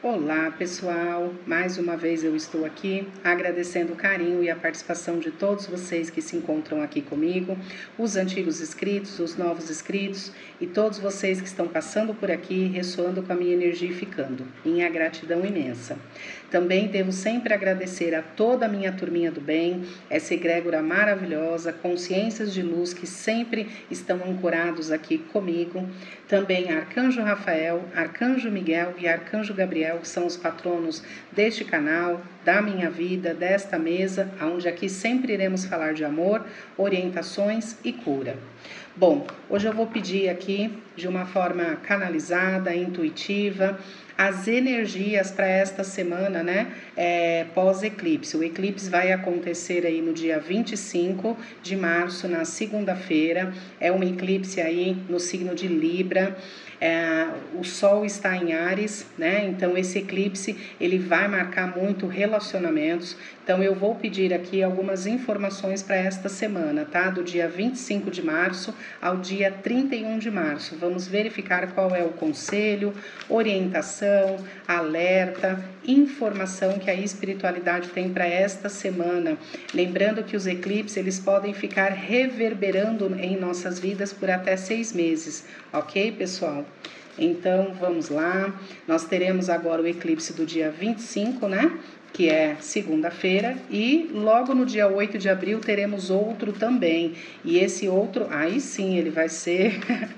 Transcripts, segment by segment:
Olá pessoal, mais uma vez eu estou aqui agradecendo o carinho e a participação de todos vocês que se encontram aqui comigo, os antigos inscritos, os novos inscritos e todos vocês que estão passando por aqui, ressoando com a minha energia e ficando. Minha gratidão imensa. Também devo sempre agradecer a toda a minha turminha do bem, essa egrégora maravilhosa, consciências de luz que sempre estão ancorados aqui comigo. Também Arcanjo Rafael, Arcanjo Miguel e Arcanjo Gabriel, que são os patronos deste canal, da minha vida, desta mesa, onde aqui sempre iremos falar de amor, orientações e cura. Bom, hoje eu vou pedir aqui, de uma forma canalizada, intuitiva, as energias para esta semana, né, pós-eclipse. O eclipse vai acontecer aí no dia 25 de março, na segunda-feira. É um eclipse aí no signo de Libra. O Sol está em Áries, né? Então esse eclipse ele vai marcar muito relacionamentos. Então eu vou pedir aqui algumas informações para esta semana, tá? Do dia 25 de março ao dia 31 de março. Vamos verificar qual é o conselho, orientação, alerta, informação que a espiritualidade tem para esta semana. Lembrando que os eclipses eles podem ficar reverberando em nossas vidas por até 6 meses, ok, pessoal? Então, vamos lá. Nós teremos agora o eclipse do dia 25, né? Que é segunda-feira, e logo no dia 8 de abril teremos outro também. E esse outro, aí sim, ele vai ser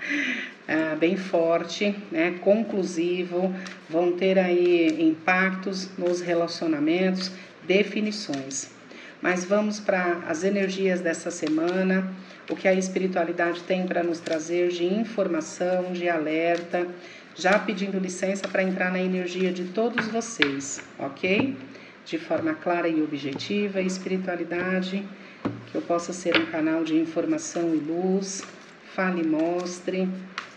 bem forte, né? Conclusivo, vão ter aí impactos nos relacionamentos, definições. Mas vamos para as energias dessa semana, o que a espiritualidade tem para nos trazer de informação, de alerta, já pedindo licença para entrar na energia de todos vocês, ok? De forma clara e objetiva, espiritualidade, que eu possa ser um canal de informação e luz, fale e mostre.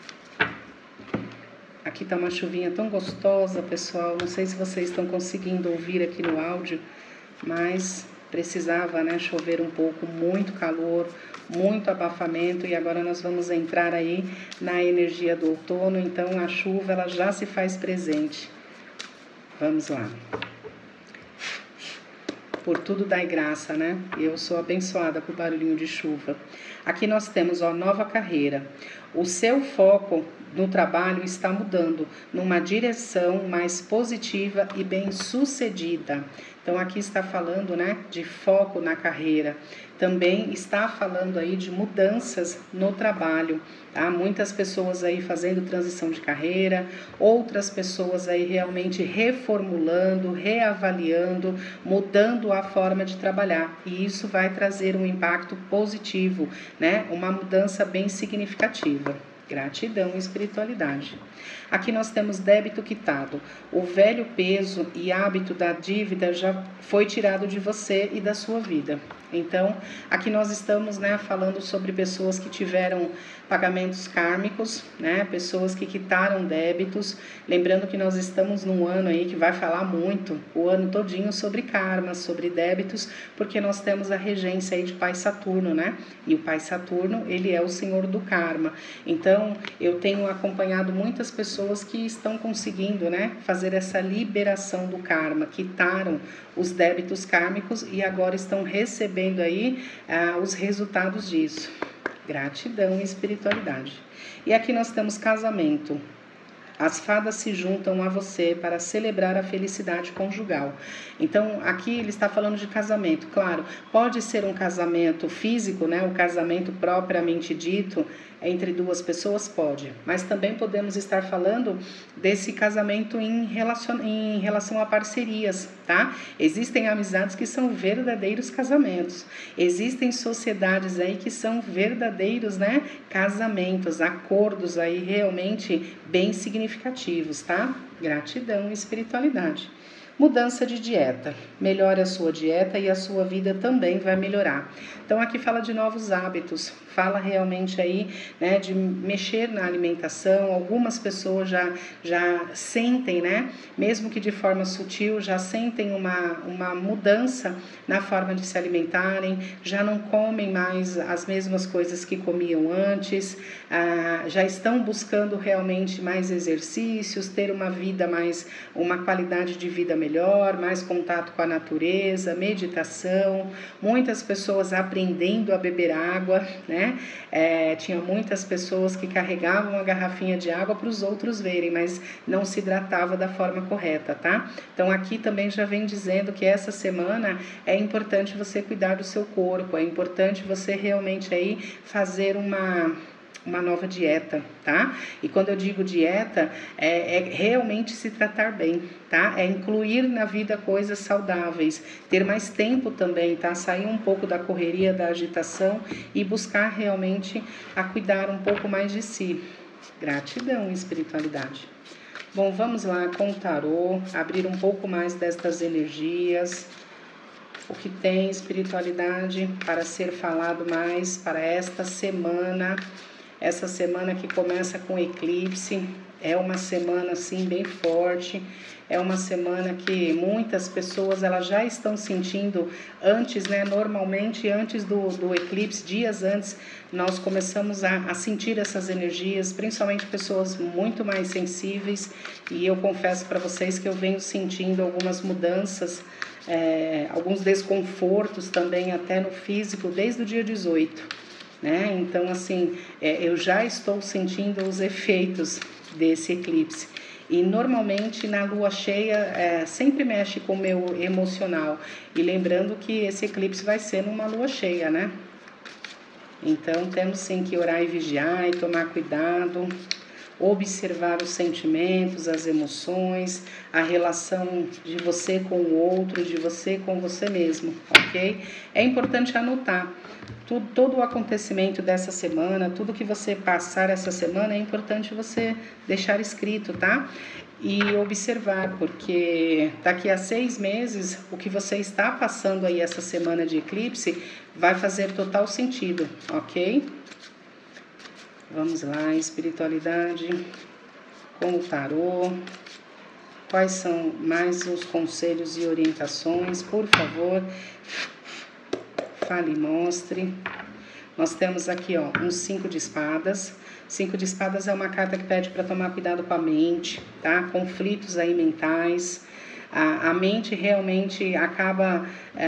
Aqui tá uma chuvinha tão gostosa, pessoal, não sei se vocês estão conseguindo ouvir aqui no áudio, mas precisava, né, chover um pouco, muito calor, muito abafamento, e agora nós vamos entrar aí na energia do outono, então a chuva ela já se faz presente. Vamos lá. Por tudo dai graça, né? Eu sou abençoada com o barulhinho de chuva. Aqui nós temos a nova carreira. O seu foco no trabalho está mudando numa direção mais positiva e bem-sucedida. Então aqui está falando, né, de foco na carreira. Também está falando aí de mudanças no trabalho, tá? Muitas pessoas aí fazendo transição de carreira, outras pessoas aí realmente reformulando, reavaliando, mudando a forma de trabalhar. E isso vai trazer um impacto positivo, né? Uma mudança bem significativa. Gratidão e espiritualidade. Aqui nós temos débito quitado. O velho peso e hábito da dívida já foi tirado de você e da sua vida. Então, aqui nós estamos, né, falando sobre pessoas que tiveram pagamentos kármicos, né, pessoas que quitaram débitos. Lembrando que nós estamos num ano aí que vai falar muito, o ano todinho, sobre karma, sobre débitos, porque nós temos a regência aí de Pai Saturno, né? E o Pai Saturno, ele é o senhor do karma. Então, eu tenho acompanhado muitas pessoas que estão conseguindo, né, fazer essa liberação do karma, quitaram os débitos kármicos e agora estão recebendo aí os resultados disso. Gratidão e espiritualidade. E aqui nós temos casamento. As fadas se juntam a você para celebrar a felicidade conjugal. Então, aqui ele está falando de casamento. Claro, pode ser um casamento físico, né? O casamento propriamente dito entre duas pessoas, pode. Mas também podemos estar falando desse casamento em relação a parcerias, tá? Existem amizades que são verdadeiros casamentos. Existem sociedades aí que são verdadeiros, né, casamentos, acordos aí realmente bem significativos, tá? Gratidão e espiritualidade. Mudança de dieta. Melhore a sua dieta e a sua vida também vai melhorar. Então aqui fala de novos hábitos, fala realmente aí, né, de mexer na alimentação. Algumas pessoas já sentem, né, mesmo que de forma sutil, já sentem uma mudança na forma de se alimentarem, já não comem mais as mesmas coisas que comiam antes, já estão buscando realmente mais exercícios, ter uma qualidade de vida melhor, mais contato com a natureza, meditação, muitas pessoas aprendendo a beber água, né? Tinha muitas pessoas que carregavam uma garrafinha de água para os outros verem, mas não se hidratava da forma correta, tá? Então aqui também já vem dizendo que essa semana é importante você cuidar do seu corpo, é importante você realmente aí fazer uma nova dieta, tá? E quando eu digo dieta, é realmente se tratar bem, tá? É incluir na vida coisas saudáveis, ter mais tempo também, tá? Sair um pouco da correria, da agitação e buscar realmente a cuidar um pouco mais de si. Gratidão, espiritualidade. Bom, vamos lá com o tarô, abrir um pouco mais destas energias. O que tem espiritualidade para ser falado mais para esta semana. Essa semana que começa com eclipse, é uma semana assim bem forte, é uma semana que muitas pessoas elas já estão sentindo antes, né? Normalmente antes do eclipse, dias antes, nós começamos a sentir essas energias, principalmente pessoas muito mais sensíveis, e eu confesso para vocês que eu venho sentindo algumas mudanças, alguns desconfortos também até no físico desde o dia 18. Né? Então, assim, eu já estou sentindo os efeitos desse eclipse. E normalmente na lua cheia sempre mexe com o meu emocional. E lembrando que esse eclipse vai ser numa lua cheia, né? Então temos sim que orar e vigiar e tomar cuidado, observar os sentimentos, as emoções, a relação de você com o outro, de você com você mesmo, ok? É importante anotar todo o acontecimento dessa semana, tudo que você passar essa semana, é importante você deixar escrito, tá? E observar, porque daqui a 6 meses, o que você está passando aí essa semana de eclipse vai fazer total sentido, ok? Vamos lá, espiritualidade, com o tarô. Quais são mais os conselhos e orientações? Por favor, fale e mostre. Nós temos aqui, ó, um 5 de espadas. 5 de espadas é uma carta que pede para tomar cuidado com a mente, tá? Conflitos aí mentais. A mente realmente acaba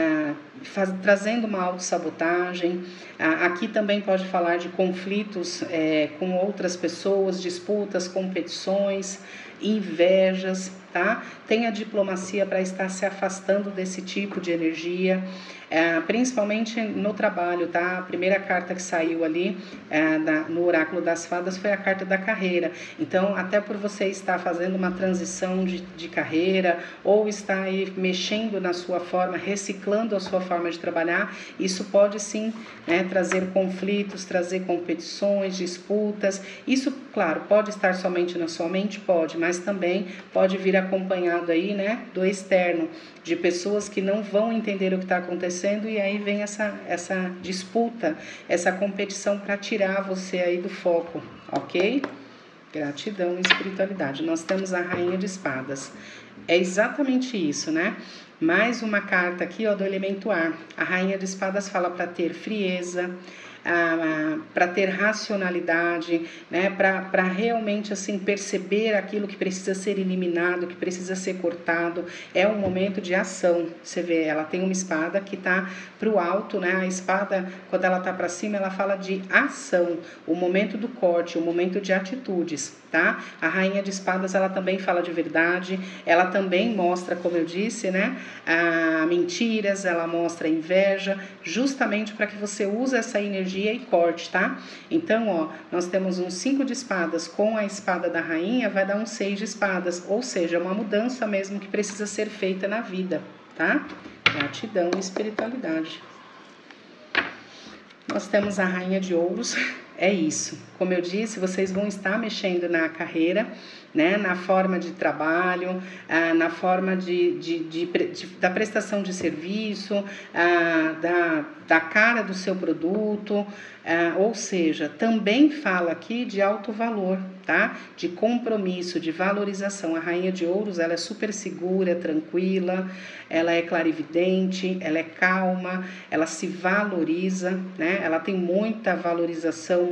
trazendo uma autossabotagem. Aqui também pode falar de conflitos com outras pessoas, disputas, competições, invejas, tá? Tem a diplomacia para estar se afastando desse tipo de energia, principalmente no trabalho, tá? A primeira carta que saiu ali no Oráculo das Fadas foi a carta da carreira. Então, até por você estar fazendo uma transição de carreira ou estar aí mexendo na sua forma, reciclando a sua forma de trabalhar, isso pode sim, né, trazer conflitos, trazer competições, disputas. Isso, claro, pode estar somente na sua mente, pode, mas também pode vir acompanhado aí, né, do externo, de pessoas que não vão entender o que está acontecendo, e aí vem essa disputa, essa competição para tirar você aí do foco, ok? Gratidão e espiritualidade. Nós temos a Rainha de Espadas. É exatamente isso, né? Mais uma carta aqui, ó, do elemento ar. A Rainha de Espadas fala para ter frieza, para ter racionalidade, né, para realmente assim perceber aquilo que precisa ser eliminado, que precisa ser cortado. É um momento de ação. Você vê, ela tem uma espada que está para o alto, né? A espada, quando ela está para cima, ela fala de ação, o momento do corte, o momento de atitudes, tá? A Rainha de Espadas, ela também fala de verdade, ela também mostra, como eu disse, né, mentiras, ela mostra inveja, justamente para que você use essa energia e corte, tá? Então, ó, nós temos um 5 de espadas com a espada da rainha, vai dar um 6 de espadas, ou seja, uma mudança mesmo que precisa ser feita na vida, tá? Gratidão e espiritualidade. Nós temos a Rainha de Ouros, é isso. Como eu disse, vocês vão estar mexendo na carreira, né, na forma de trabalho, na forma da prestação de serviço, da cara do seu produto, ou seja, também fala aqui de alto valor, tá? De compromisso, de valorização. A Rainha de Ouros, ela é super segura, tranquila, ela é clarividente, ela é calma, ela se valoriza, né? Ela tem muita valorização,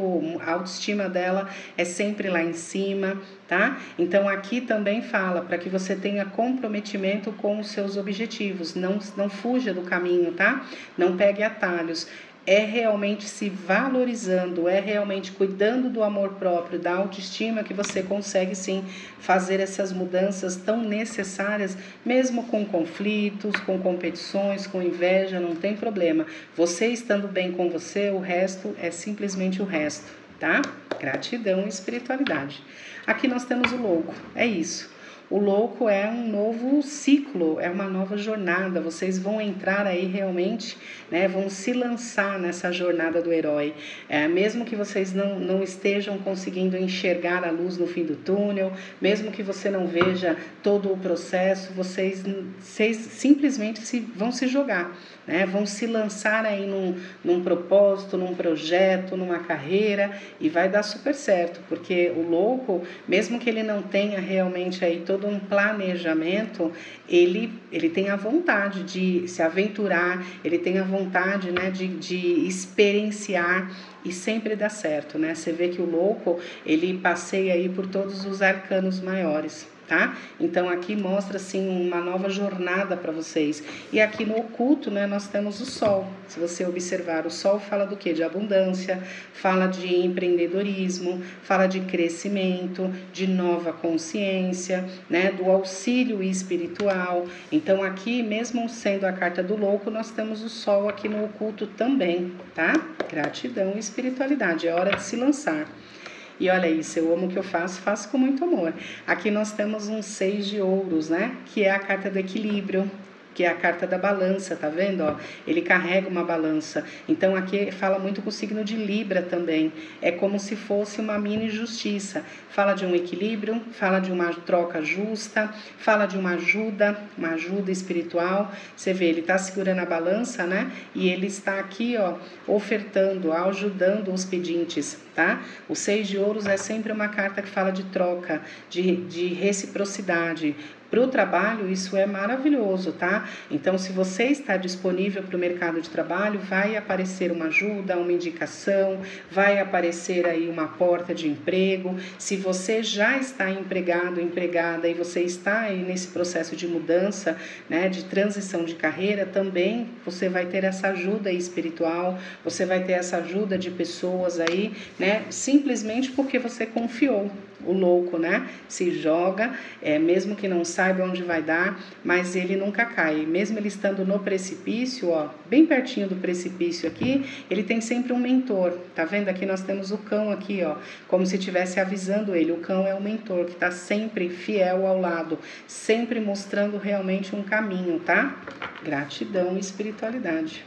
a autoestima dela é sempre lá em cima, tá? Então aqui também fala para que você tenha comprometimento com os seus objetivos, não fuja do caminho, tá? Não pegue atalhos. É realmente se valorizando, é realmente cuidando do amor próprio, da autoestima, que você consegue sim fazer essas mudanças tão necessárias, mesmo com conflitos, com competições, com inveja, não tem problema. Você estando bem com você, o resto é simplesmente o resto, tá? Gratidão e espiritualidade. Aqui nós temos o louco, é isso. O louco é um novo ciclo, é uma nova jornada. Vocês vão entrar aí realmente, né, vão se lançar nessa jornada do herói. Mesmo que vocês não estejam conseguindo enxergar a luz no fim do túnel, mesmo que você não veja todo o processo, vocês simplesmente vão se jogar, né, vão se lançar aí num propósito, num projeto, numa carreira, e vai dar super certo, porque o louco, mesmo que ele não tenha realmente aí todo um planejamento, ele tem a vontade de se aventurar, ele tem a vontade, né, de experienciar, e sempre dá certo, né? Você vê que o louco, ele passeia aí por todos os arcanos maiores, tá? Então aqui mostra assim uma nova jornada para vocês. E aqui no oculto, né, nós temos o sol. Se você observar, o sol fala do quê? De abundância, fala de empreendedorismo, fala de crescimento, de nova consciência, né, do auxílio espiritual. Então aqui, mesmo sendo a carta do louco, nós temos o sol aqui no oculto também, tá? Gratidão e espiritualidade, é hora de se lançar. E olha isso, eu amo o que eu faço com muito amor. Aqui nós temos um 6 de ouros, né? Que é a carta do equilíbrio, que é a carta da balança, tá vendo? Ó, ele carrega uma balança. Então aqui fala muito com o signo de Libra também. É como se fosse uma mini justiça. Fala de um equilíbrio, fala de uma troca justa, fala de uma ajuda espiritual. Você vê, ele tá segurando a balança, né? E ele está aqui, ó, ofertando, ajudando os pedintes, tá? O 6 de ouros é sempre uma carta que fala de troca, de reciprocidade. Para o trabalho, isso é maravilhoso, tá? Então, se você está disponível para o mercado de trabalho, vai aparecer uma ajuda, uma indicação, vai aparecer aí uma porta de emprego. Se você já está empregado, empregada, e você está aí nesse processo de mudança, né, de transição de carreira, também você vai ter essa ajuda espiritual, você vai ter essa ajuda de pessoas aí, né, simplesmente porque você confiou. O louco, né, se joga, mesmo que não saiba onde vai dar, mas ele nunca cai. Mesmo ele estando no precipício, ó, bem pertinho do precipício aqui, ele tem sempre um mentor. Tá vendo? Aqui nós temos o cão aqui, ó, como se estivesse avisando ele. O cão é o mentor que está sempre fiel ao lado, sempre mostrando realmente um caminho, tá? Gratidão e espiritualidade.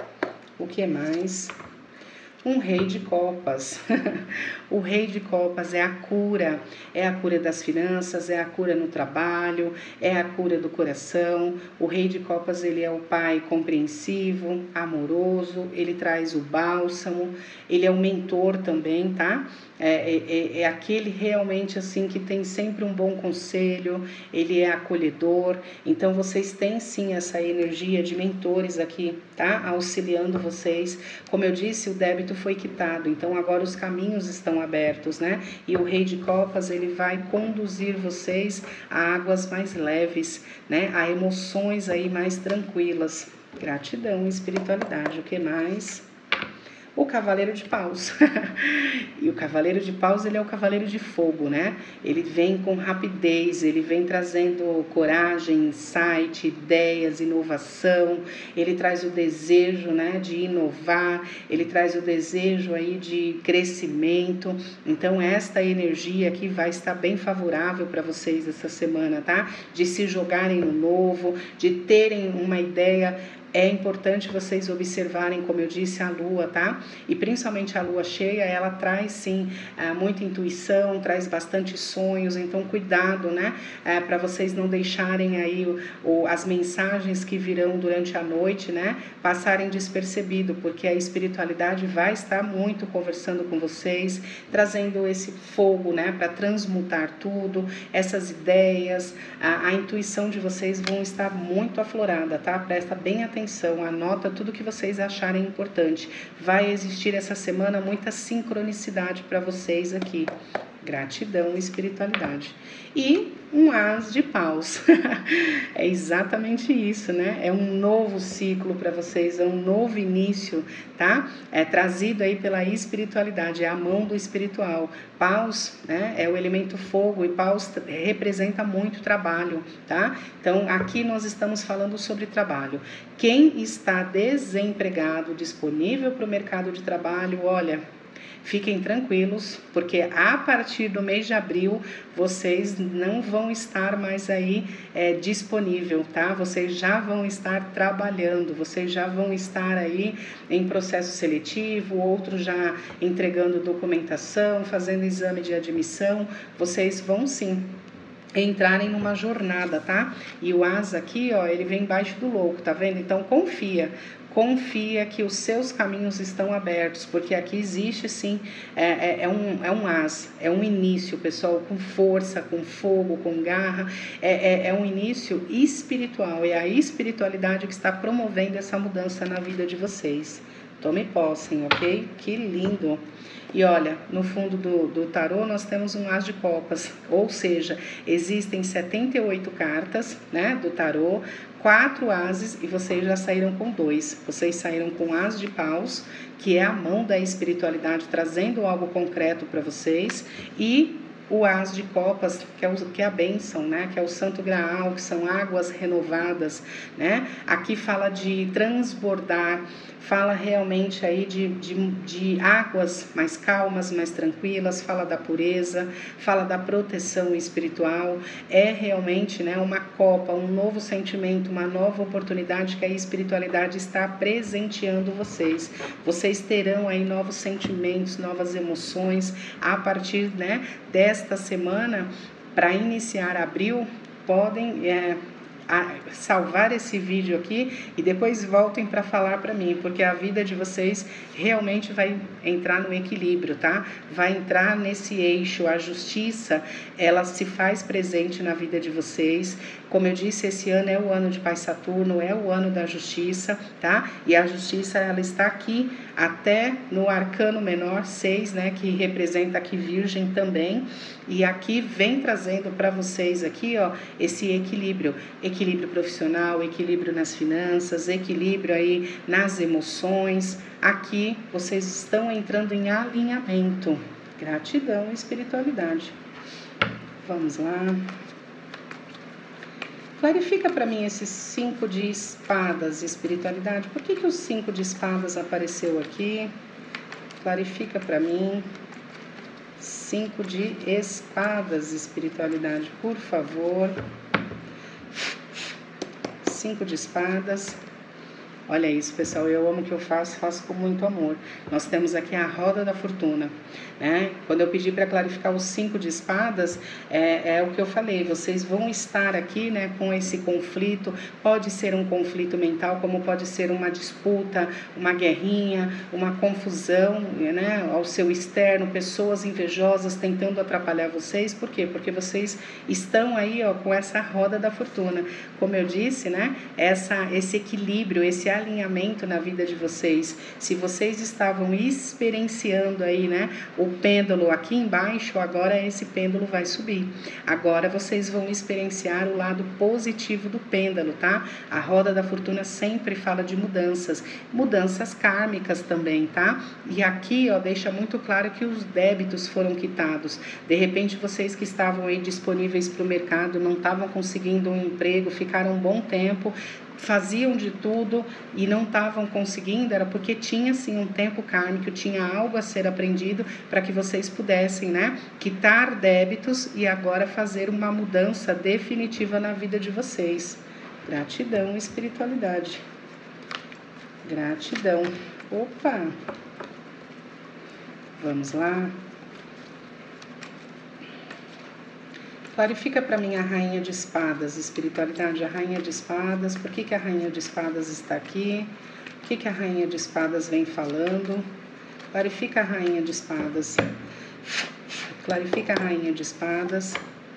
O que mais? Um rei de copas. O rei de copas é a cura das finanças, é a cura no trabalho, é a cura do coração. O rei de copas, ele é o pai compreensivo, amoroso, ele traz o bálsamo, ele é o mentor também, tá? É aquele realmente assim que tem sempre um bom conselho, ele é acolhedor. Então vocês têm sim essa energia de mentores aqui, tá? Auxiliando vocês. Como eu disse, o débito foi quitado, então agora os caminhos estão abertos, né? E o rei de copas, ele vai conduzir vocês a águas mais leves, né? A emoções aí mais tranquilas. Gratidão e espiritualidade. O que mais? O cavaleiro de paus. E o cavaleiro de paus, ele é o cavaleiro de fogo, né? Ele vem com rapidez, ele vem trazendo coragem, insight, ideias, inovação. Ele traz o desejo, né, de inovar, ele traz o desejo aí de crescimento. Então esta energia aqui vai estar bem favorável para vocês essa semana, tá? De se jogarem no novo, de terem uma ideia É importante vocês observarem, como eu disse, a lua, tá? E principalmente a lua cheia, ela traz sim muita intuição, traz bastante sonhos, então cuidado, né? Para vocês não deixarem aí as mensagens que virão durante a noite, né? Passarem despercebido, porque a espiritualidade vai estar muito conversando com vocês, trazendo esse fogo, né? Para transmutar tudo, essas ideias, a intuição de vocês vão estar muito aflorada, tá? Presta bem atenção, anota tudo que vocês acharem importante. Vai existir essa semana muita sincronicidade para vocês aqui. Gratidão e espiritualidade. E um as de paus. É exatamente isso, né? É um novo ciclo para vocês, é um novo início, tá? É trazido aí pela espiritualidade, é a mão do espiritual. Paus, né? É o elemento fogo e paus representa muito trabalho, tá? Então, aqui nós estamos falando sobre trabalho. Quem está desempregado, disponível para o mercado de trabalho, olha, fiquem tranquilos, porque a partir do mês de abril vocês não vão estar mais aí disponível, tá? Vocês já vão estar trabalhando, vocês já vão estar aí em processo seletivo, outros já entregando documentação, fazendo exame de admissão. Vocês vão sim entrarem numa jornada, tá? E o as aqui, ó, ele vem embaixo do louco, tá vendo? Então confia que os seus caminhos estão abertos, porque aqui existe sim, é um as, é um início, pessoal, com força, com fogo, com garra, é um início espiritual, é a espiritualidade que está promovendo essa mudança na vida de vocês. Tome posse, ok? Que lindo! E olha, no fundo do tarô nós temos um as de copas, ou seja, existem 78 cartas, né, do tarô, 4 ases e vocês já saíram com 2. Vocês saíram com as de paus, que é a mão da espiritualidade trazendo algo concreto para vocês, e o as de copas, que é a bênção, né? Que é o santo graal, que são águas renovadas, né? Aqui fala de transbordar, fala realmente aí de águas mais calmas, mais tranquilas, fala da pureza, fala da proteção espiritual. É realmente, né, uma copa, um novo sentimento, uma nova oportunidade que a espiritualidade está presenteando vocês. Vocês terão aí novos sentimentos, novas emoções a partir, né, desta semana. Para iniciar abril, podem salvar esse vídeo aqui e depois voltem para falar para mim, porque a vida de vocês realmente vai entrar no equilíbrio, tá? Vai entrar nesse eixo, a justiça, ela se faz presente na vida de vocês. Como eu disse, esse ano é o ano de Pai Saturno, é o ano da justiça, tá? E a justiça, ela está aqui até no arcano menor 6, né, que representa aqui Virgem também, e aqui vem trazendo para vocês aqui, ó, esse equilíbrio profissional, equilíbrio nas finanças, equilíbrio aí nas emoções. Aqui vocês estão entrando em alinhamento. Gratidão e espiritualidade. Vamos lá. Clarifica para mim esses 5 de espadas, espiritualidade. Por que o 5 de espadas apareceu aqui? Clarifica para mim. 5 de espadas, espiritualidade, por favor. 5 de espadas. Olha isso, pessoal, eu amo o que eu faço com muito amor. Nós temos aqui a roda da fortuna, né? Quando eu pedi para clarificar os 5 de espadas, é o que eu falei, vocês vão estar aqui, né, com esse conflito. Pode ser um conflito mental, como pode ser uma disputa, uma guerrinha, uma confusão, né, ao seu externo, pessoas invejosas tentando atrapalhar vocês. Por quê? Porque vocês estão aí, ó, com essa roda da fortuna. Como eu disse, né, esse equilíbrio, esse alinhamento na vida de vocês. Se vocês estavam experienciando aí, né, o pêndulo aqui embaixo, agora esse pêndulo vai subir. Agora vocês vão experienciar o lado positivo do pêndulo, tá? A roda da fortuna sempre fala de mudanças kármicas também, tá? E aqui, ó, deixa muito claro que os débitos foram quitados. De repente, vocês que estavam aí disponíveis para o mercado, não estavam conseguindo um emprego, ficaram um bom tempo, faziam de tudo e não estavam conseguindo, era porque tinha sim um tempo kármico, tinha algo a ser aprendido para que vocês pudessem, né, quitar débitos e agora fazer uma mudança definitiva na vida de vocês. Gratidão e espiritualidade. Gratidão. Opa! Vamos lá. Clarifica para mim a Rainha de Espadas, espiritualidade, a Rainha de Espadas. Por que a Rainha de Espadas está aqui? O que a Rainha de Espadas vem falando? Clarifica a Rainha de Espadas. Clarifica a Rainha de Espadas.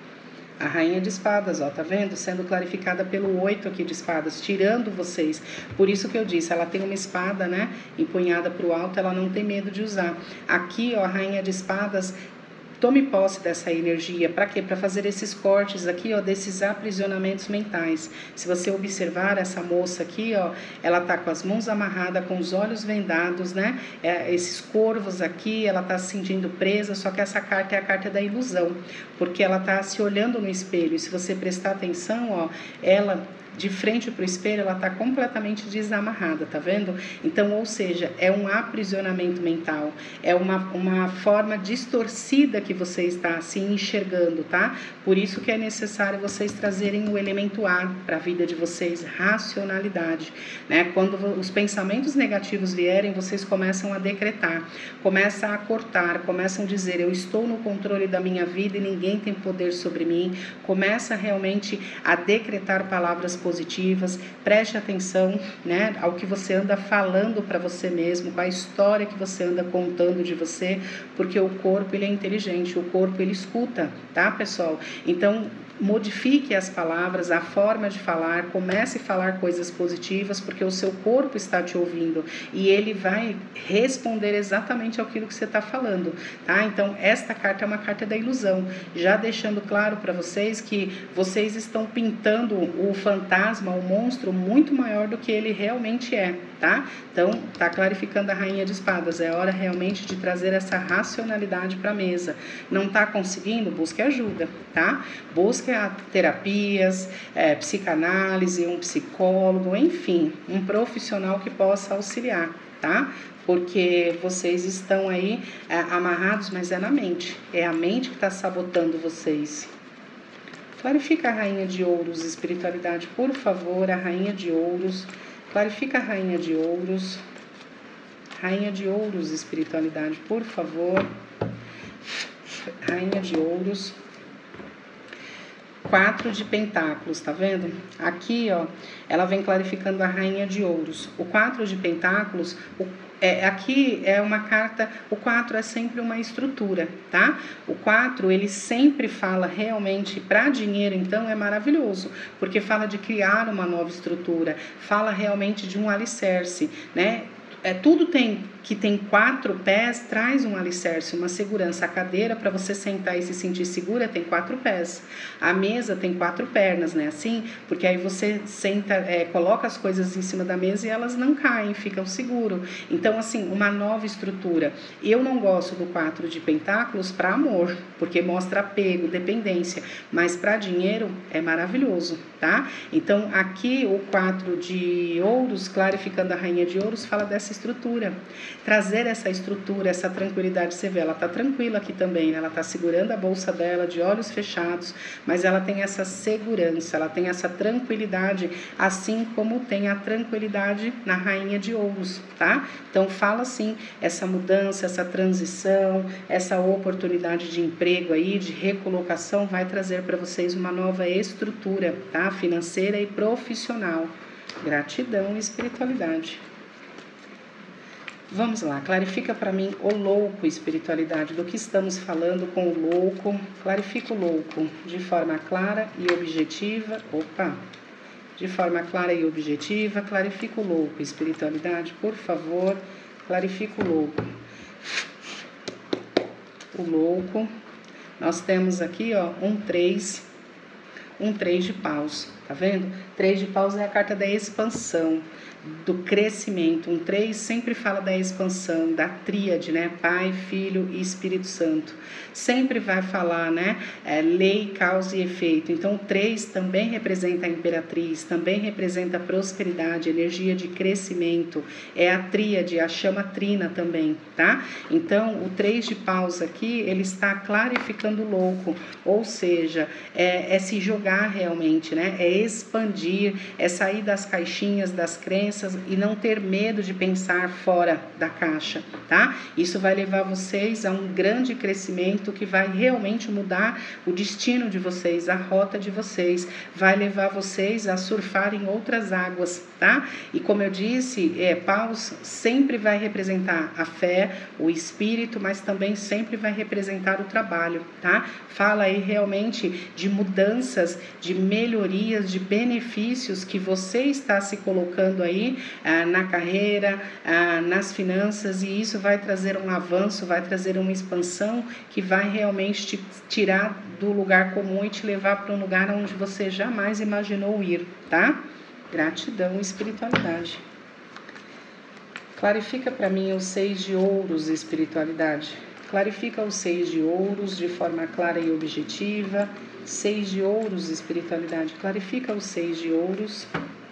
A Rainha de Espadas, ó, tá vendo? Sendo clarificada pelo 8 aqui de espadas, tirando vocês. Por isso que eu disse, ela tem uma espada, né, empunhada pro alto, ela não tem medo de usar. Aqui, ó, a Rainha de Espadas, tome posse dessa energia. Para quê? Para fazer esses cortes aqui, ó, desses aprisionamentos mentais. Se você observar essa moça aqui, ó, ela tá com as mãos amarradas, com os olhos vendados, né? Esses corvos aqui, ela tá se sentindo presa, só que essa carta é a carta da ilusão, porque ela tá se olhando no espelho. E se você prestar atenção, ó, ela de frente para o espelho, ela está completamente desamarrada, tá vendo? Então, ou seja, é um aprisionamento mental, é uma forma distorcida que você está se enxergando, tá? Por isso que é necessário vocês trazerem o elemento ar para a vida de vocês, racionalidade, né? Quando os pensamentos negativos vierem, vocês começam a decretar, começam a cortar, começam a dizer, eu estou no controle da minha vida e ninguém tem poder sobre mim, começa realmente a decretar palavras positivas, preste atenção, né, ao que você anda falando para você mesmo, com a história que você anda contando de você, porque o corpo ele é inteligente, o corpo ele escuta, tá, pessoal? Então, modifique as palavras, a forma de falar, comece a falar coisas positivas, porque o seu corpo está te ouvindo e ele vai responder exatamente aquilo que você está falando, tá? Então, esta carta é uma carta da ilusão, já deixando claro para vocês que vocês estão pintando o fantasma, o monstro, muito maior do que ele realmente é, tá? Então, tá clarificando a Rainha de Espadas, é hora realmente de trazer essa racionalidade para a mesa. Não tá conseguindo? Busque ajuda, tá? Busque terapias, psicanálise, um psicólogo, enfim, um profissional que possa auxiliar, tá? Porque vocês estão aí amarrados, mas é na mente. É a mente que está sabotando vocês. Clarifica a Rainha de Ouros, espiritualidade, por favor, a Rainha de Ouros. Clarifica a Rainha de Ouros. Rainha de Ouros, espiritualidade, por favor. Rainha de Ouros. 4 de Pentáculos, tá vendo? Aqui, ó, ela vem clarificando a Rainha de Ouros. O 4 de Pentáculos, aqui é uma carta, o 4 é sempre uma estrutura, tá? O 4, ele sempre fala realmente, para dinheiro, então, é maravilhoso, porque fala de criar uma nova estrutura, fala realmente de um alicerce, né? Tudo que tem 4 pés traz um alicerce, uma segurança. A cadeira, para você sentar e se sentir segura, tem 4 pés. A mesa tem 4 pernas, né? Assim, porque aí você senta, coloca as coisas em cima da mesa e elas não caem, ficam seguros. Então, assim, uma nova estrutura. Eu não gosto do 4 de Pentáculos para amor, porque mostra apego, dependência. Mas para dinheiro é maravilhoso, tá? Então, aqui o 4 de Ouros, clarificando a Rainha de Ouros, fala dessa estrutura. Trazer essa estrutura, essa tranquilidade, você vê, ela tá tranquila aqui também, né? Ela tá segurando a bolsa dela de olhos fechados, mas ela tem essa segurança, ela tem essa tranquilidade, assim como tem a tranquilidade na Rainha de Ouros, tá? Então fala assim, essa mudança, essa transição, essa oportunidade de emprego aí, de recolocação, vai trazer para vocês uma nova estrutura, tá? Financeira e profissional. Gratidão e espiritualidade. Vamos lá, clarifica para mim o louco, espiritualidade, do que estamos falando com o louco. Clarifica o louco de forma clara e objetiva. De forma clara e objetiva, clarifica o louco, espiritualidade, por favor, clarifica o louco. O louco, nós temos aqui, ó, um 3 de paus, tá vendo? 3 de paus é a carta da expansão, do crescimento. Um 3 sempre fala da expansão, da tríade, né? Pai, Filho e Espírito Santo. Sempre vai falar, né? Lei, causa e efeito. Então, o 3 também representa a imperatriz, também representa a prosperidade, energia de crescimento. É a tríade, a chama trina também, tá? Então, o 3 de paus aqui, ele está clarificando o louco, ou seja, é se jogar realmente, né? É expandir, é sair das caixinhas, das crenças e não ter medo de pensar fora da caixa, tá? Isso vai levar vocês a um grande crescimento que vai realmente mudar o destino de vocês, a rota de vocês, vai levar vocês a surfar em outras águas, tá? E como eu disse, paus sempre vai representar a fé, o espírito, mas também sempre vai representar o trabalho, tá? Fala aí realmente de mudanças, de melhorias, de benefícios que você está se colocando aí na carreira, nas finanças, e isso vai trazer um avanço, vai trazer uma expansão que vai realmente te tirar do lugar comum e te levar para um lugar onde você jamais imaginou ir, tá? Gratidão e espiritualidade. Clarifica para mim os 6 de ouros, espiritualidade. Clarifica os 6 de ouros de forma clara e objetiva. 6 de ouros, espiritualidade. Clarifica os 6 de ouros.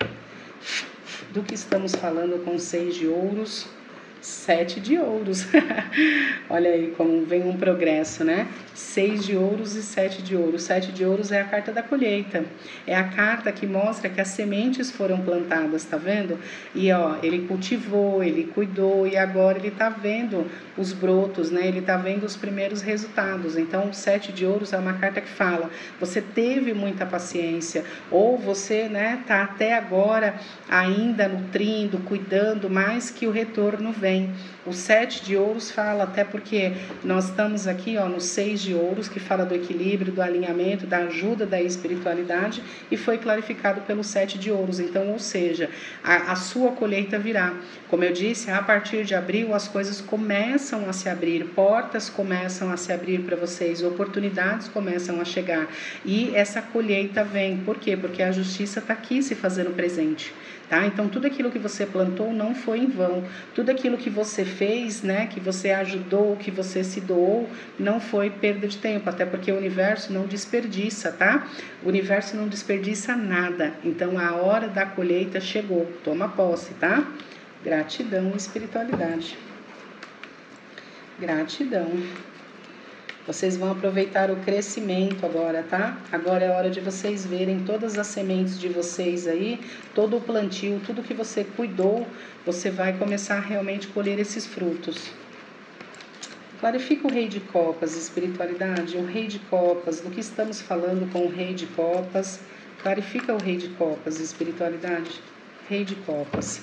Do que estamos falando com 6 de ouros? 7 de ouros. Olha aí como vem um progresso, né? 6 de ouros e 7 de ouros. 7 de ouros é a carta da colheita. É a carta que mostra que as sementes foram plantadas, tá vendo? E ó, ele cultivou, ele cuidou e agora ele tá vendo os brotos, né? Ele tá vendo os primeiros resultados. Então, o 7 de ouros é uma carta que fala: você teve muita paciência, ou você, né, tá até agora ainda nutrindo, cuidando, mas que o retorno vem. O 7 de ouros fala, até porque nós estamos aqui ó, no 6 de ouros, que fala do equilíbrio, do alinhamento, da ajuda da espiritualidade, e foi clarificado pelo 7 de ouros. Então, ou seja, a sua colheita virá. Como eu disse, a partir de abril as coisas começam a se abrir, portas começam a se abrir para vocês, oportunidades começam a chegar, e essa colheita vem. Por quê? Porque a justiça está aqui se fazendo presente. Tá? Então, tudo aquilo que você plantou não foi em vão. Tudo aquilo que você fez, né, que você ajudou, que você se doou, não foi perda de tempo. Até porque o universo não desperdiça, tá? O universo não desperdiça nada. Então, a hora da colheita chegou. Toma posse, tá? Gratidão e espiritualidade. Gratidão. Vocês vão aproveitar o crescimento agora, tá? Agora é hora de vocês verem todas as sementes de vocês aí, todo o plantio, tudo que você cuidou, você vai começar a realmente colher esses frutos. Clarifica o Rei de Copas, espiritualidade, o Rei de Copas, do que estamos falando com o Rei de Copas. Clarifica o Rei de Copas, espiritualidade, Rei de Copas.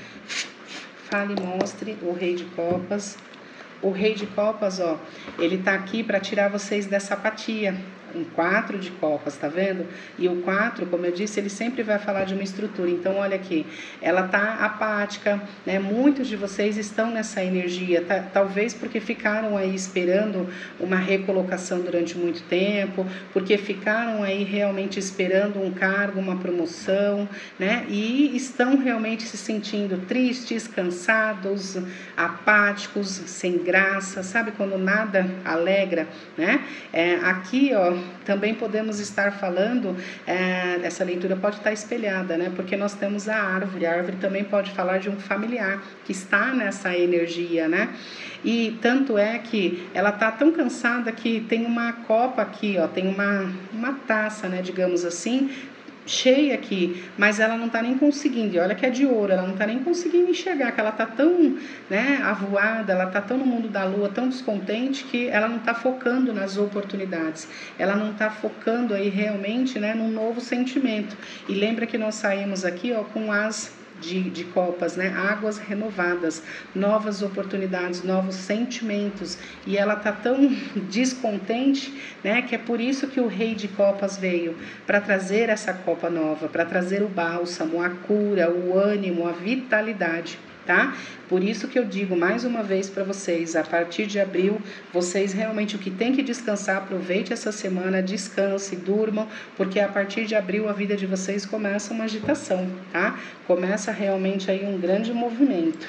Fale e mostre o Rei de Copas. O Rei de Copas, ó, ele tá aqui para tirar vocês dessa apatia. Um 4 de copas, tá vendo? E o 4, como eu disse, ele sempre vai falar de uma estrutura. Então, olha aqui, ela tá apática, né? Muitos de vocês estão nessa energia, talvez porque ficaram aí esperando uma recolocação durante muito tempo, porque ficaram aí realmente esperando um cargo, uma promoção, né? E estão realmente se sentindo tristes, cansados, apáticos, sem graça, sabe quando nada alegra, né? Aqui, ó, também podemos estar falando, essa leitura pode estar espelhada, né? Porque nós temos a árvore também pode falar de um familiar que está nessa energia, né? E tanto é que ela está tão cansada que tem uma copa aqui, ó, tem uma taça, né, digamos assim, cheia aqui, mas ela não está nem conseguindo, e olha que é de ouro, ela não está nem conseguindo enxergar, que ela está tão, né, avoada, ela está tão no mundo da lua, tão descontente, que ela não está focando nas oportunidades, ela não está focando aí realmente, né, num novo sentimento. E lembra que nós saímos aqui, ó, com as de copas, né? Águas renovadas, novas oportunidades, novos sentimentos, e ela tá tão descontente, né? Que é por isso que o Rei de Copas veio, para trazer essa copa nova, para trazer o bálsamo, a cura, o ânimo, a vitalidade, tá? Por isso que eu digo mais uma vez para vocês, a partir de abril, vocês realmente o que tem que descansar, aproveite essa semana, descanse, durmam, porque a partir de abril a vida de vocês começa uma agitação, tá? Começa realmente aí um grande movimento.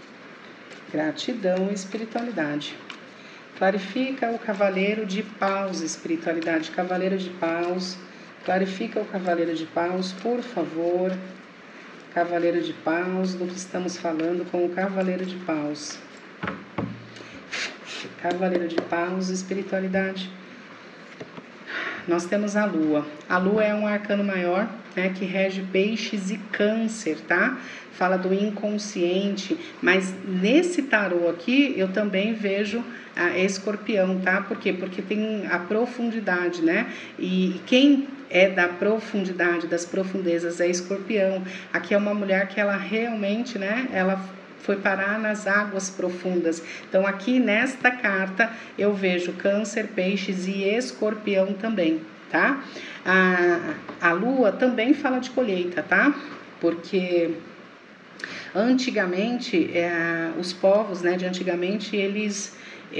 Gratidão e espiritualidade. Clarifica o Cavaleiro de Paus, espiritualidade, Cavaleiro de Paus. Clarifica o Cavaleiro de Paus, por favor. Cavaleiro de Paus, do que estamos falando com o Cavaleiro de Paus. Cavaleiro de Paus, espiritualidade. nós temos a Lua. A Lua é um arcano maior, né, que rege Peixes e Câncer, tá? Fala do inconsciente, mas nesse tarô aqui eu também vejo a Escorpião, tá? Por quê? Porque tem a profundidade, né? E quem é da profundidade, das profundezas, é Escorpião. Aqui é uma mulher que ela realmente, né, ela foi parar nas águas profundas. Então, aqui nesta carta, eu vejo Câncer, Peixes e Escorpião também, tá? A Lua também fala de colheita, tá? Porque antigamente, os povos, né, de antigamente, eles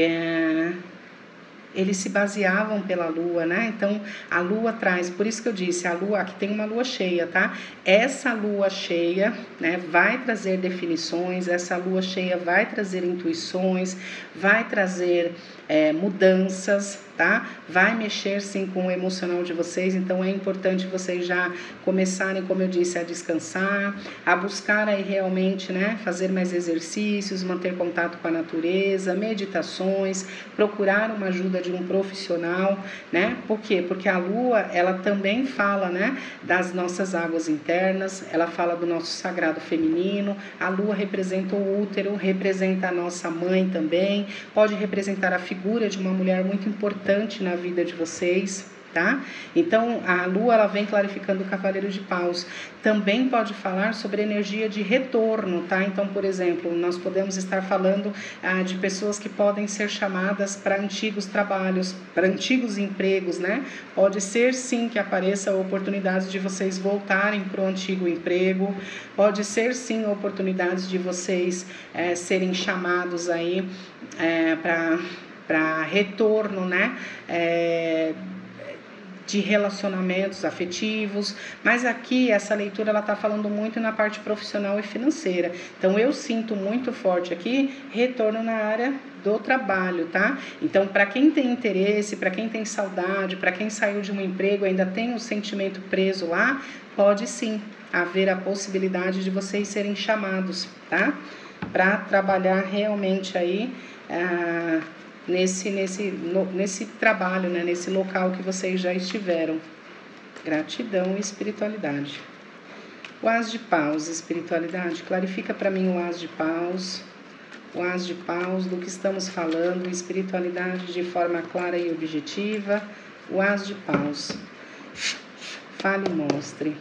se baseavam pela lua, né? Então, a lua traz, por isso que eu disse, a lua, aqui tem uma lua cheia, tá? Essa lua cheia, né, vai trazer definições, essa lua cheia vai trazer intuições, vai trazer mudanças, tá? Vai mexer, sim, com o emocional de vocês, então é importante vocês já começarem, como eu disse, a descansar, a buscar aí realmente, né, fazer mais exercícios, manter contato com a natureza, meditações, procurar uma ajuda de um profissional, né? Por quê? Porque a lua, ela também fala, né, das nossas águas internas, ela fala do nosso sagrado feminino, a lua representa o útero, representa a nossa mãe também, pode representar a figura de uma mulher muito importante na vida de vocês, tá? Então, a lua, ela vem clarificando o cavaleiro de paus. Também pode falar sobre energia de retorno, tá? Então, por exemplo, nós podemos estar falando de pessoas que podem ser chamadas para antigos trabalhos, para antigos empregos, né? Pode ser, sim, que apareça oportunidades de vocês voltarem para o antigo emprego, pode ser, sim, oportunidades de vocês serem chamados aí para retorno, né? De relacionamentos afetivos, mas aqui essa leitura ela está falando muito na parte profissional e financeira. Então eu sinto muito forte aqui retorno na área do trabalho, tá? Então, para quem tem interesse, para quem tem saudade, para quem saiu de um emprego, ainda tem um sentimento preso lá, pode sim haver a possibilidade de vocês serem chamados, tá? Para trabalhar realmente aí nesse trabalho, né, nesse local que vocês já estiveram. Gratidão e espiritualidade. O As de Paus, espiritualidade, clarifica para mim o As de Paus. O As de Paus, do que estamos falando, espiritualidade de forma clara e objetiva. O As de Paus. Fale e mostre.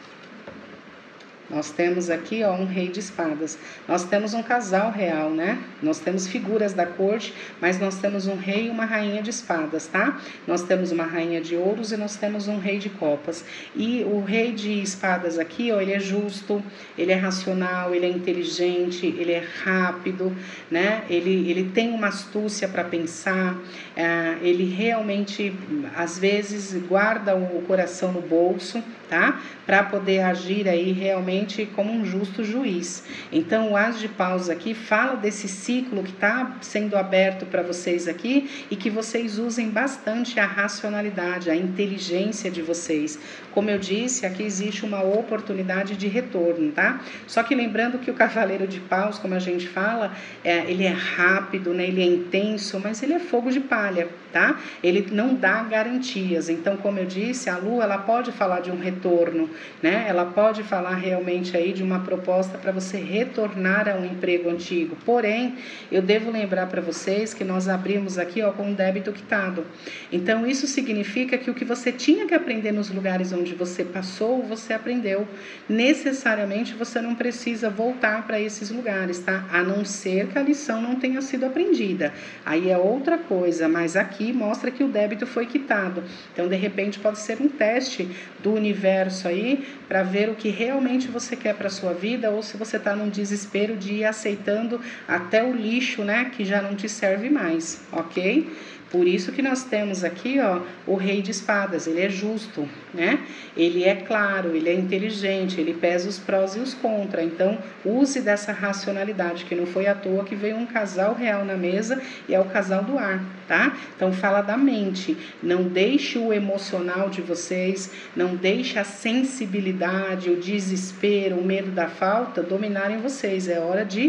Nós temos aqui, ó, um rei de espadas. Nós temos um casal real, né? Nós temos figuras da corte, mas nós temos um rei e uma rainha de espadas, tá? Nós temos uma rainha de ouros e nós temos um rei de copas. E o rei de espadas aqui, ó, ele é justo, ele é racional, ele é inteligente, ele é rápido, né? Ele tem uma astúcia para pensar, ele realmente, às vezes, guarda o coração no bolso, tá? Para poder agir aí realmente como um justo juiz. Então, o As de Paus aqui fala desse ciclo que está sendo aberto para vocês aqui e que vocês usem bastante a racionalidade, a inteligência de vocês. Como eu disse, aqui existe uma oportunidade de retorno, tá? Só que lembrando que o Cavaleiro de Paus, como a gente fala, ele é rápido, né? Ele é intenso, mas ele é fogo de palha, tá? Ele não dá garantias. Então, como eu disse, a Lua, ela pode falar de um retorno, né? Ela pode falar realmente aí de uma proposta para você retornar a um emprego antigo. Porém, eu devo lembrar para vocês que nós abrimos aqui, ó, com um débito quitado. Então, isso significa que o que você tinha que aprender nos lugares onde você passou, você aprendeu. Necessariamente, você não precisa voltar para esses lugares, tá? A não ser que a lição não tenha sido aprendida. Aí é outra coisa, mas aqui mostra que o débito foi quitado. Então, de repente, pode ser um teste do universo aí para ver o que realmente você quer para sua vida, ou se você está num desespero de ir aceitando até o lixo, né, que já não te serve mais, ok? Por isso que nós temos aqui, ó, o rei de espadas. Ele é justo, né? Ele é claro, ele é inteligente, ele pesa os prós e os contras. Então, use dessa racionalidade, que não foi à toa que veio um casal real na mesa e é o casal do ar, tá? Então, fala da mente. Não deixe o emocional de vocês, não deixe a sensibilidade, o desespero, o medo da falta dominarem vocês. É hora de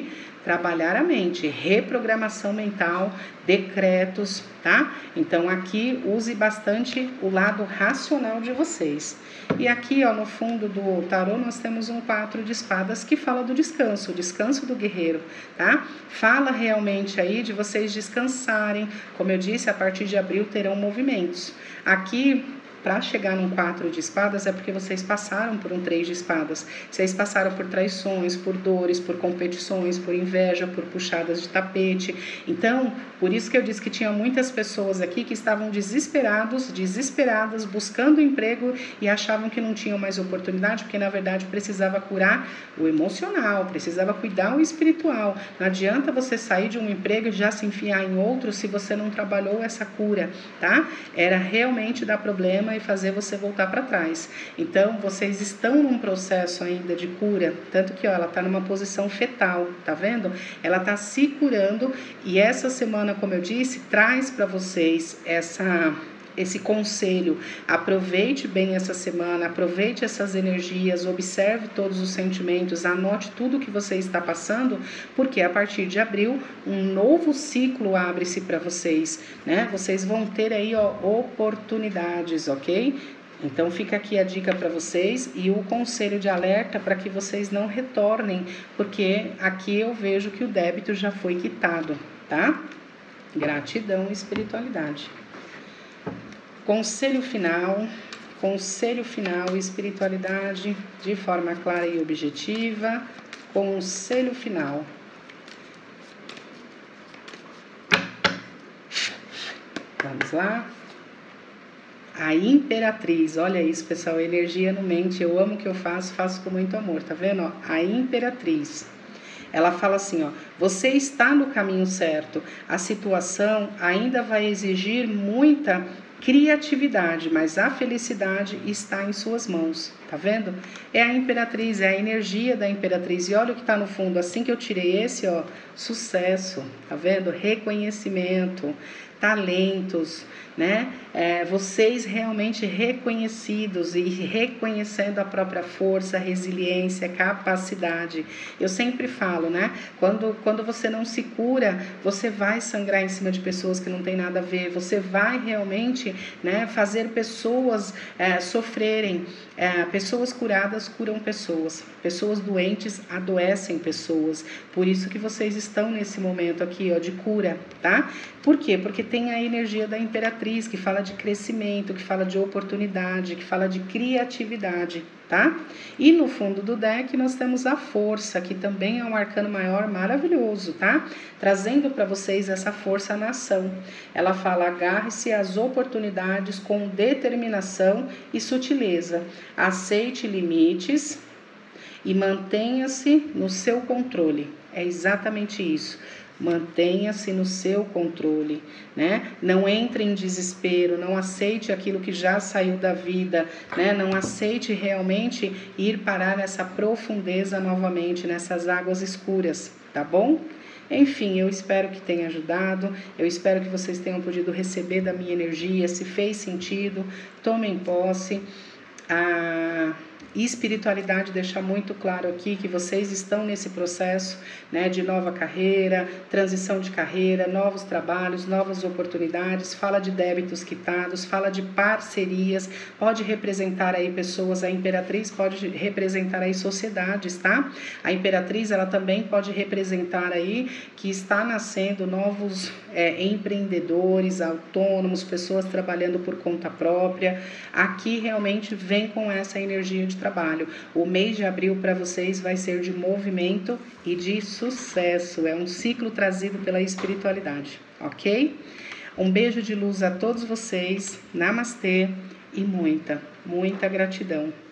trabalhar a mente, reprogramação mental, decretos, tá? Então aqui use bastante o lado racional de vocês. E aqui, ó, no fundo do tarô nós temos um 4 de espadas que fala do descanso, o descanso do guerreiro, tá? Fala realmente aí de vocês descansarem. Como eu disse, a partir de abril terão movimentos. Aqui, para chegar num 4 de espadas é porque vocês passaram por um 3 de espadas. Vocês passaram por traições, por dores, por competições, por inveja, por puxadas de tapete. Então, por isso que eu disse que tinha muitas pessoas aqui que estavam desesperadas, buscando emprego e achavam que não tinham mais oportunidade, porque na verdade precisava curar o emocional, precisava cuidar o espiritual. Não adianta você sair de um emprego e já se enfiar em outro se você não trabalhou essa cura, tá? Era realmente dar problema e fazer você voltar para trás. Então, vocês estão num processo ainda de cura, tanto que ó, ela está numa posição fetal, tá vendo? Ela está se curando e essa semana, como eu disse, traz para vocês esse conselho. Aproveite bem essa semana, aproveite essas energias, observe todos os sentimentos, anote tudo que você está passando, porque a partir de abril um novo ciclo abre-se para vocês, né? Vocês vão ter aí ó, oportunidades, ok? Então fica aqui a dica para vocês e o conselho de alerta para que vocês não retornem, porque aqui eu vejo que o débito já foi quitado, tá? Gratidão e espiritualidade. Conselho final e espiritualidade de forma clara e objetiva. Conselho final. Vamos lá. A Imperatriz, olha isso, pessoal, energia no mente, eu amo o que eu faço com muito amor, tá vendo? Ó, a Imperatriz. Ela fala assim, ó, você está no caminho certo, a situação ainda vai exigir muita criatividade, mas a felicidade está em suas mãos, tá vendo? É a Imperatriz, é a energia da Imperatriz, e olha o que está no fundo, assim que eu tirei esse, ó, sucesso, tá vendo? Reconhecimento, talentos, né? Vocês realmente reconhecidos e reconhecendo a própria força, resiliência, capacidade. Eu sempre falo, né? Quando você não se cura, você vai sangrar em cima de pessoas que não tem nada a ver, você vai realmente, né, fazer pessoas sofrerem. Pessoas curadas curam pessoas, pessoas doentes adoecem pessoas, por isso que vocês estão nesse momento aqui, ó, de cura, tá? Por quê? Porque tem a energia da Imperatriz, que fala de crescimento, que fala de oportunidade, que fala de criatividade, tá? E no fundo do deck nós temos a força, que também é um arcano maior maravilhoso, tá? Trazendo para vocês essa força na ação. Ela fala, agarre-se às oportunidades com determinação e sutileza. Aceite limites e mantenha-se no seu controle. É exatamente isso. Mantenha-se no seu controle, né? Não entre em desespero, não aceite aquilo que já saiu da vida, né? Não aceite realmente ir parar nessa profundeza novamente, nessas águas escuras, tá bom? Enfim, eu espero que tenha ajudado, eu espero que vocês tenham podido receber da minha energia, se fez sentido, tomem posse. A espiritualidade deixa muito claro aqui que vocês estão nesse processo, né, de nova carreira, transição de carreira, novos trabalhos, novas oportunidades, fala de débitos quitados, fala de parcerias, pode representar aí pessoas, a Imperatriz pode representar aí sociedades, tá? A Imperatriz, ela também pode representar aí que está nascendo novos empreendedores, autônomos, pessoas trabalhando por conta própria. Aqui realmente vem com essa energia de trabalho. O mês de abril para vocês vai ser de movimento e de sucesso. É um ciclo trazido pela espiritualidade, ok? Um beijo de luz a todos vocês. Namastê e muita, muita gratidão.